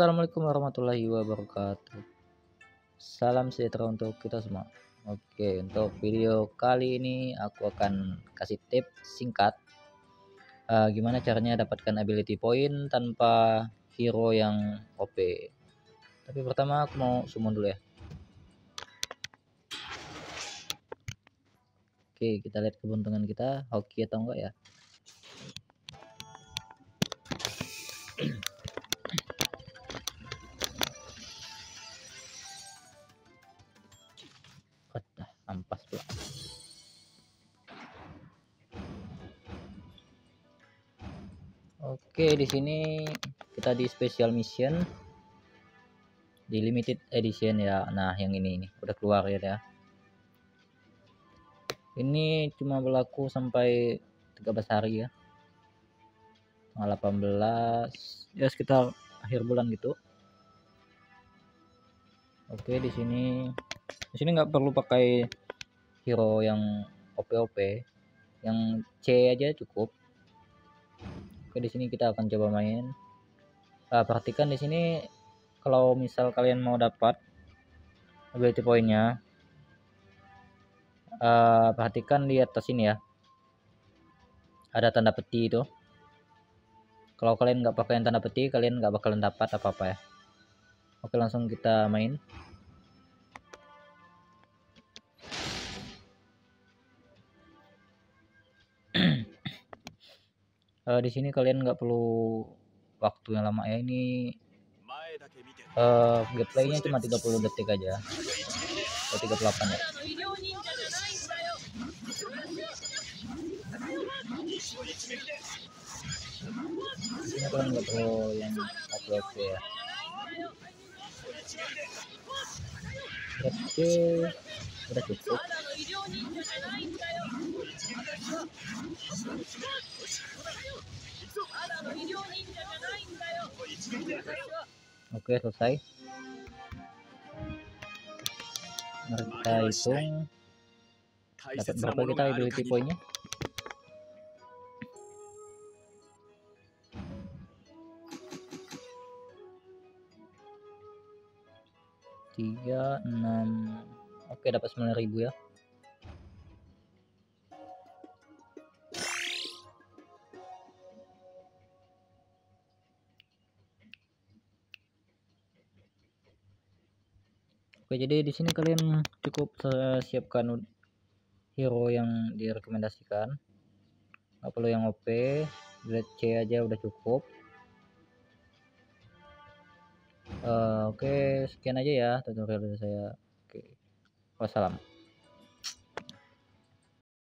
Assalamualaikum warahmatullahi wabarakatuh. Salam sejahtera untuk kita semua. Oke, untuk video kali ini aku akan kasih tips singkat gimana caranya dapatkan ability point tanpa hero yang OP. Tapi pertama aku mau summon dulu ya. Oke, kita lihat keberuntungan kita hoki atau enggak ya. Ampas pula. Oke, di sini kita di special mission di limited edition ya. Nah, yang ini udah keluar ya. Ini cuma berlaku sampai 13 hari ya. Tanggal 18 ya, sekitar akhir bulan gitu. Oke, di sini nggak perlu pakai hero yang OP, yang C aja cukup. Oke, di sini kita akan coba main. Perhatikan di sini kalau misal kalian mau dapat ability pointnya, perhatikan di atas ini ya, ada tanda peti itu. Kalau kalian nggak pakai tanda peti, kalian nggak bakalan dapat apa-apa ya. Oke, langsung kita main. Di sini kalian nggak perlu waktu yang lama ya. Ini gameplaynya cuma 30 detik aja atau 38 ya. Ini kalian nggak perlu yang upload ya. Oke, udah cukup. Oke, selesai. Mari kita hitung dapat berapa kita ability pointnya. 3, 6. Oke, dapat 9.000 ya. Oke, jadi di sini kalian cukup siapkan hero yang direkomendasikan. Nggak perlu yang OP, grade C aja udah cukup. Oke, sekian aja ya tutorial dari saya. Oke, wassalam.